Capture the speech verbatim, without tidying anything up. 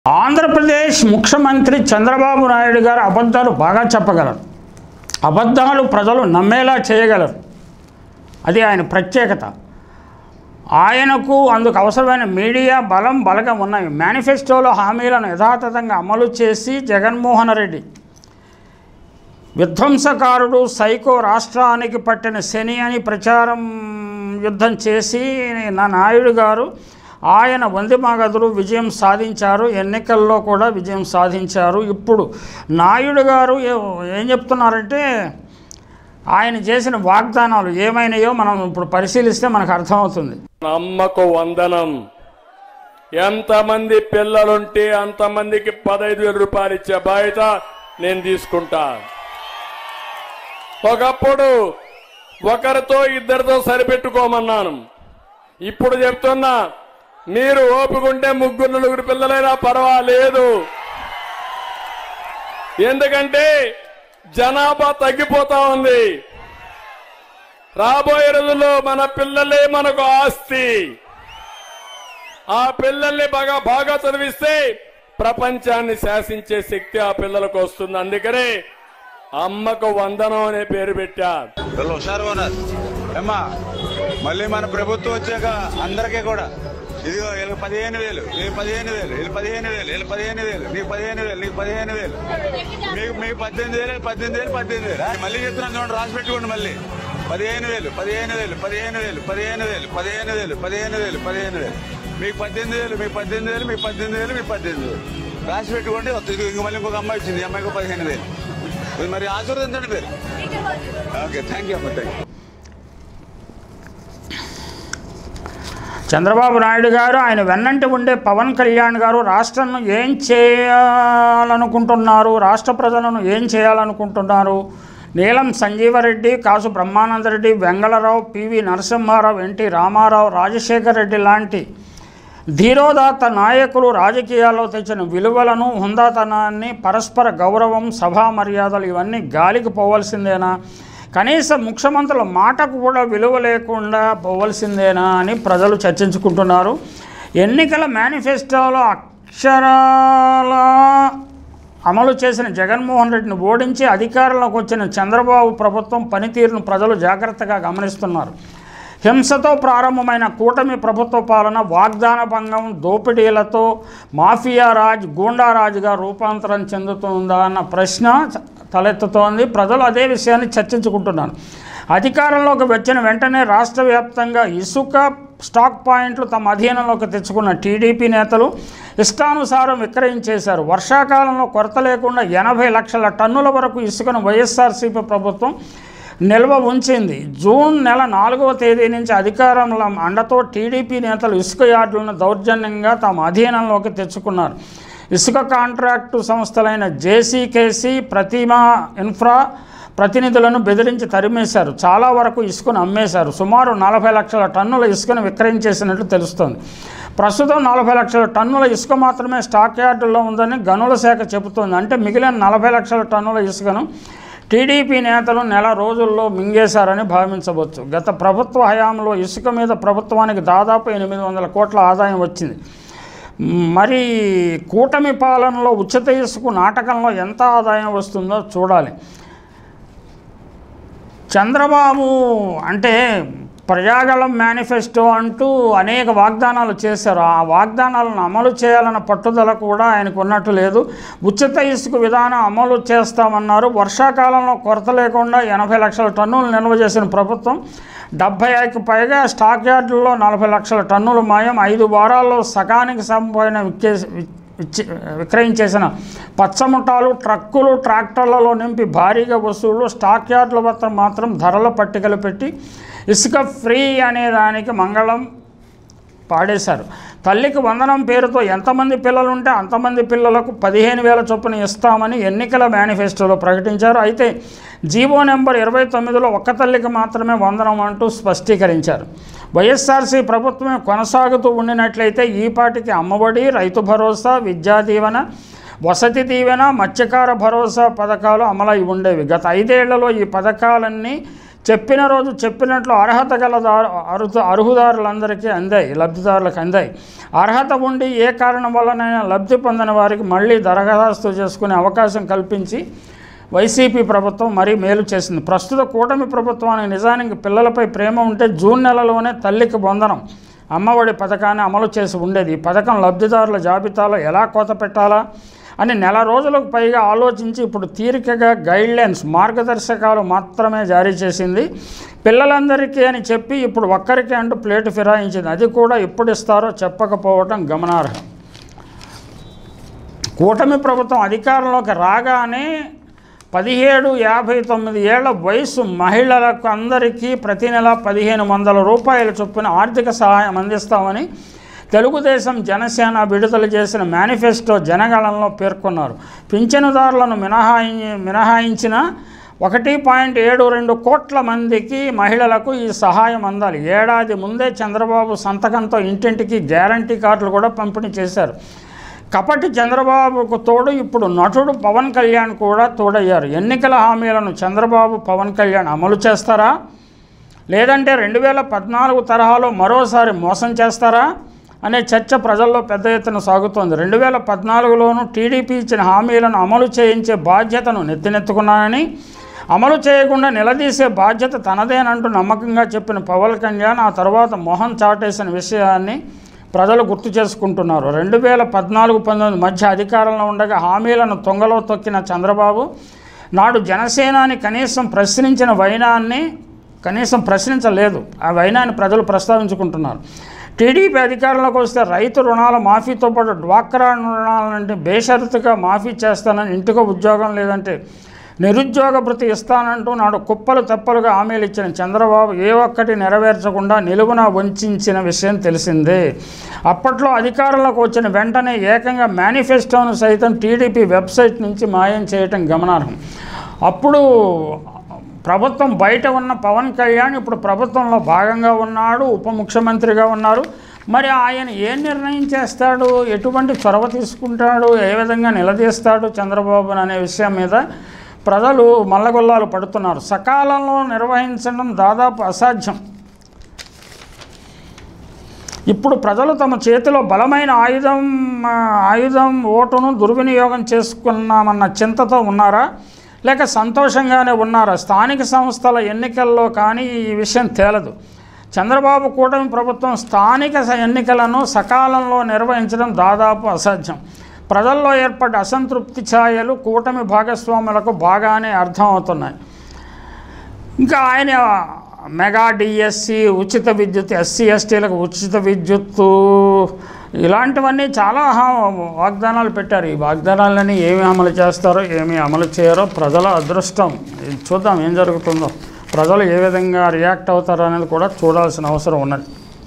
ఆంధ్రప్రదేశ్ ముఖ్యమంత్రి చంద్రబాబు నాయుడు గారు అబద్ధాలు బాగా చెప్పగలరు. అబద్ధాలు ప్రజలు నమ్మేలా చేయగలరు. అది ఆయన ప్రత్యేకత. ఆయనకు అందుకు అవసరమైన మీడియా బలం బలగం ఉన్నాయి. మేనిఫెస్టోలో హామీలను యథాతథంగా అమలు చేసి జగన్మోహన్ రెడ్డి విధ్వంసకారుడు సైకో రాష్ట్రానికి పట్టిన శని అని ప్రచారం యుద్ధం చేసి నా నాయుడు గారు ఆయన వంది మగధులు విజయం సాధించారు. ఎన్నికల్లో కూడా విజయం సాధించారు. ఇప్పుడు నాయుడు గారు ఏం చెప్తున్నారంటే ఆయన చేసిన వాగ్దానాలు ఏమైనాయో మనం ఇప్పుడు పరిశీలిస్తే మనకు అర్థమవుతుంది. అమ్మకు వందనం. ఎంతమంది పిల్లలుంటే అంతమందికి పదహైదు వేల రూపాయలు ఇచ్చే బాధ్యత నేను తీసుకుంటా. ఒకప్పుడు ఒకరితో ఇద్దరితో సరిపెట్టుకోమన్నాను. ఇప్పుడు చెప్తున్నా, మీరు ఓపుకుంటే ముగ్గురు నలుగురు పిల్లలైనా పర్వాలేదు. ఎందుకంటే జనాభా తగ్గిపోతా ఉంది. రాబోయే రోజుల్లో మన పిల్లలే మనకు ఆస్తి. ఆ పిల్లల్ని బాగా బాగా చదివిస్తే ప్రపంచాన్ని శాసించే శక్తి ఆ పిల్లలకు వస్తుంది. అందుకనే అమ్మకు వందనం అనే పేరు పెట్టారు. హుషారు ఉన్నారు ఏమ్మా. మళ్ళీ మన ప్రభుత్వం వచ్చాక అందరికీ కూడా ఇదిగో వీళ్ళకి పదిహేను వేలు వీళ్ళు పదిహేను వేలు వీళ్ళు పదిహేను వేలు వీళ్ళు పదిహేను వేలు నీకు పదిహేను వేలు నీకు పదిహేను వేలు మీకు మీకు పద్దెనిమిది వేలు పద్దెనిమిది వేలు పద్దెనిమిది వేలు మళ్ళీ చెప్తున్నాను చూడండి, రాసి పెట్టుకోండి. మళ్ళీ పదిహేను వేలు పదిహేను వేలు పదిహేను వేలు పదిహేను వేలు పదిహేను వేలు పదిహేను వేలు పదిహేను వేలు మీకు పద్దెనిమిది వేలు మీకు పద్దెనిమిది వేలు మీకు పద్దెనిమిది వేలు మీకు పద్దెనిమిది వేలు రాసి పెట్టుకోండి. ఇంక మళ్ళీ ఇంకొక అమ్మాయి వచ్చింది, అమ్మాయికి పదిహేను వేలు. మరి ఆశీర్వదించండి పేరు. ఓకే, థ్యాంక్ యూ అమ్మ. Thank you. చంద్రబాబు నాయుడు గారు ఆయన వెన్నంటి ఉండే పవన్ కళ్యాణ్ గారు రాష్ట్రం ఏం చేయాలనుకుంటున్నారు, రాష్ట్ర ప్రజలను ఏం చేయాలనుకుంటున్నారు, నీలం సంజీవరెడ్డి, కాసు బ్రహ్మానందరెడ్డి, వెంగళరావు, పివి నరసింహారావు, ఎన్టీ రామారావు, రాజశేఖర్ రెడ్డి లాంటి ధీరోదాత్త నాయకులు రాజకీయాల్లో తెచ్చిన విలువలను, హుందాతనాన్ని, పరస్పర గౌరవం, సభా మర్యాదలు ఇవన్నీ గాలికి పోవలసిందేనా? కనీసం ముఖ్యమంత్రుల మాటకు కూడా విలువ లేకుండా పోవలసిందేనా అని ప్రజలు చర్చించుకుంటున్నారు. ఎన్నికల మేనిఫెస్టోలో అక్షరాల అమలు చేసిన జగన్మోహన్ రెడ్డిని ఓడించి అధికారంలోకి వచ్చిన చంద్రబాబు ప్రభుత్వం పనితీరును ప్రజలు జాగ్రత్తగా గమనిస్తున్నారు. హింసతో ప్రారంభమైన కూటమి ప్రభుత్వ పాలన వాగ్దాన భంగం, దోపిడీలతో మాఫియా రాజ్, గూండారాజుగా రూపాంతరం చెందుతుందా అన్న ప్రశ్న తలెత్తుతోంది. ప్రజలు అదే విషయాన్ని చర్చించుకుంటున్నారు. అధికారంలోకి వచ్చిన వెంటనే రాష్ట్ర వ్యాప్తంగా ఇసుక స్టాక్ పాయింట్లు తమ అధీనంలోకి తెచ్చుకున్న టీడీపీ నేతలు ఇష్టానుసారం విక్రయించేశారు. వర్షాకాలంలో కొరత లేకుండా ఎనభై లక్షల టన్నుల వరకు ఇసుకను వైఎస్ఆర్సీపీ ప్రభుత్వం నిల్వ ఉంచింది. జూన్ నెల నాలుగవ తేదీ నుంచి అధికారంలో అండతో టీడీపీ నేతలు ఇసుక యార్డులను దౌర్జన్యంగా తమ అధీనంలోకి తెచ్చుకున్నారు. ఇసుక కాంట్రాక్టు సంస్థలైన జేసీకేసీ, ప్రతిమా ఇన్ఫ్రా ప్రతినిధులను బెదిరించి తరిమేశారు. చాలా వరకు ఇసుకను అమ్మేశారు. సుమారు నలభై లక్షల టన్నుల ఇసుకను విక్రయించేసినట్లు తెలుస్తోంది. ప్రస్తుతం నలభై లక్షల టన్నుల ఇసుక మాత్రమే స్టాక్ యార్డుల్లో ఉందని గనుల శాఖ చెబుతోంది. అంటే మిగిలిన నలభై లక్షల టన్నుల ఇసుకను టీడీపీ నేతలు నెల రోజుల్లో మింగేశారని భావించవచ్చు. గత ప్రభుత్వ హయాంలో ఇసుక మీద ప్రభుత్వానికి దాదాపు ఎనిమిది వందల కోట్ల ఆదాయం వచ్చింది. మరి కూటమి పాలనలో ఉచిత ఇసుక నాటకంలో ఎంత ఆదాయం వస్తుందో చూడాలి. చంద్రబాబు అంటే ప్రజాగళం మేనిఫెస్టో అంటూ అనేక వాగ్దానాలు చేశారు. ఆ వాగ్దానాలను అమలు చేయాలన్న పట్టుదల కూడా ఆయనకు ఉన్నట్టు లేదు. ఉచిత ఇసుక విధానం అమలు చేస్తామన్నారు. వర్షాకాలంలో కొరత లేకుండా ఎనభై లక్షల టన్నులు నిల్వ చేసిన ప్రభుత్వం డెబ్బై ఐదుకు పైగా స్టాక్ యార్డుల్లో నలభై లక్షల టన్నులు మాయం. ఐదు వారాల్లో సగానికి సంపైన విక్కే విక్రయించేసిన పచ్చముఠాలు ట్రక్కులు ట్రాక్టర్లలో నింపి భారీగా వస్తువులు స్టాక్ యార్డుల వద్ద మాత్రం ధరల పట్టికలు పెట్టి ఇసుక ఫ్రీ అనే దానికి మంగళం పాడేశారు. తల్లికి వందనం పేరుతో ఎంతమంది పిల్లలు ఉంటే అంతమంది పిల్లలకు పదిహేను వేల చొప్పున ఇస్తామని ఎన్నికల మేనిఫెస్టోలో ప్రకటించారు. అయితే జీవో నెంబర్ ఇరవై తొమ్మిదిలో ఒక్క తల్లికి మాత్రమే వందనం అంటూ స్పష్టీకరించారు. వైఎస్ఆర్సీ ప్రభుత్వమే కొనసాగుతూ ఉండినట్లయితే ఈపాటికి అమ్మఒడి, రైతు భరోసా, విద్యా దీవెన, వసతి దీవెన, మత్స్యకార భరోసా పథకాలు అమలై ఉండేవి. గత ఐదేళ్లలో ఈ పథకాలన్నీ చెప్పిన రోజు చెప్పినట్లు అర్హత గల అర్హత అర్హుదారులందరికీ అందాయి, లబ్ధిదారులకు అందాయి. అర్హత ఉండి ఏ కారణం వల్లనైనా లబ్ధి పొందిన వారికి మళ్ళీ దరఖాస్తు చేసుకునే అవకాశం కల్పించి వైసీపీ ప్రభుత్వం మరీ మేలు చేసింది. ప్రస్తుత కూటమి ప్రభుత్వానికి నిజానికి పిల్లలపై ప్రేమ ఉంటే జూన్ నెలలోనే తల్లికి వందనం అమ్మఒడి పథకాన్ని అమలు చేసి ఉండేది. ఈ పథకం లబ్ధిదారుల జాబితాలో ఎలా కోత పెట్టాలా అని నెల రోజులకు పైగా ఆలోచించి ఇప్పుడు తీరికగా గైడ్లైన్స్ మార్గదర్శకాలు మాత్రమే జారీ చేసింది. పిల్లలందరికీ అని చెప్పి ఇప్పుడు ఒక్కరికి అంటూ ప్లేటు ఫిరాయించింది. అది కూడా ఎప్పుడు ఇస్తారో చెప్పకపోవటం గమనార్హం. కూటమి ప్రభుత్వం అధికారంలోకి రాగానే పదిహేడు యాభై తొమ్మిది ఏళ్ల వయసు మహిళలకు అందరికీ ప్రతి నెల పదిహేను వందల రూపాయల చొప్పున ఆర్థిక సహాయం అందిస్తామని తెలుగుదేశం జనసేన విడుదల చేసిన మేనిఫెస్టో జనగణనలో పేర్కొన్నారు. పింఛనుదారులను మినహాయి మినహాయించిన ఒకటి పాయింట్ ఏడు రెండు కోట్ల మందికి మహిళలకు ఈ సహాయం అందాలి. ఏడాది ముందే చంద్రబాబు సంతకంతో ఇంటింటికి గ్యారంటీ కార్డులు కూడా పంపిణీ చేశారు. కపటి చంద్రబాబుకు తోడు ఇప్పుడు నటుడు పవన్ కళ్యాణ్ కూడా తోడయ్యారు. ఎన్నికల హామీలను చంద్రబాబు పవన్ కళ్యాణ్ అమలు చేస్తారా, లేదంటే రెండు వేల పద్నాలుగు తరహాలో మరోసారి మోసం చేస్తారా అనే చర్చ ప్రజల్లో పెద్ద ఎత్తున సాగుతోంది. రెండు వేల పద్నాలుగులోనూ టీడీపీ ఇచ్చిన హామీలను అమలు చేయించే బాధ్యతను నెత్తినెత్తుకున్నానని, అమలు చేయకుండా నిలదీసే బాధ్యత తనదేనంటూ నమ్మకంగా చెప్పిన పవన్ కళ్యాణ్ ఆ తర్వాత మొహం చాటేసిన విషయాన్ని ప్రజలు గుర్తు చేసుకుంటున్నారు. రెండు వేల పద్నాలుగు పంతొమ్మిది మధ్య అధికారంలో ఉండగా హామీలను తొంగలో తొక్కిన చంద్రబాబు నాడు జనసేనాని కనీసం ప్రశ్నించిన వైనాన్ని కనీసం ప్రశ్నించలేదు. ఆ వైనాన్ని ప్రజలు ప్రస్తావించుకుంటున్నారు. టీడీపీ అధికారంలోకి వస్తే రైతు రుణాల మాఫీతో పాటు డ్వాక్రా రుణాలంటే బేషరతుగా మాఫీ చేస్తానని, ఇంటికో ఉద్యోగం లేదంటే నిరుద్యోగ భృతి ఇస్తానంటూ నాడు కుప్పలు తెప్పలుగా హామీలు ఇచ్చిన చంద్రబాబు ఏ ఒక్కటి నెరవేర్చకుండా నిలువున వంచిన విషయం తెలిసిందే. అప్పట్లో అధికారంలోకి వచ్చిన వెంటనే ఏకంగా మేనిఫెస్టోను సైతం టీడీపీ వెబ్సైట్ నుంచి మాయం చేయటం గమనార్హం. అప్పుడు ప్రభుత్వం బయట ఉన్న పవన్ కళ్యాణ్ ఇప్పుడు ప్రభుత్వంలో భాగంగా ఉన్నాడు, ఉప ముఖ్యమంత్రిగా ఉన్నారు. మరి ఆయన ఏ నిర్ణయం చేస్తాడు, ఎటువంటి చొరవ తీసుకుంటాడు, ఏ విధంగా నిలదీస్తాడు చంద్రబాబును అనే విషయం మీద ప్రజలు మల్లగొల్లాలు పడుతున్నారు. సకాలంలో నిర్వహించడం దాదాపు అసాధ్యం. ఇప్పుడు ప్రజలు తమ చేతిలో బలమైన ఆయుధం ఆయుధం ఓటును దుర్వినియోగం చేసుకున్నామన్న చింతతో ఉన్నారా, లేక సంతోషంగానే ఉన్నారా? స్థానిక సంస్థల ఎన్నికల్లో కానీ ఈ విషయం తేలదు. చంద్రబాబు కూటమి ప్రభుత్వం స్థానిక ఎన్నికలను సకాలంలో నిర్వహించడం దాదాపు అసాధ్యం. ప్రజల్లో ఏర్పడ్డ అసంతృప్తి ఛాయలు కూటమి భాగస్వాములకు బాగానే అర్థమవుతున్నాయి. ఇంకా ఆయన మెగా డిఎస్సి, ఉచిత విద్యుత్, ఎస్సీ ఎస్టీలకు ఉచిత విద్యుత్తు, ఇలాంటివన్నీ చాలా వాగ్దానాలు పెట్టారు. ఈ వాగ్దానాలన్నీ ఏమి అమలు చేస్తారో ఏమి అమలు చేయరో ప్రజల అదృష్టం. చూద్దాం ఏం జరుగుతుందో, ప్రజలు ఏ విధంగా రియాక్ట్ అవుతారో అనేది కూడా చూడాల్సిన అవసరం ఉన్నది.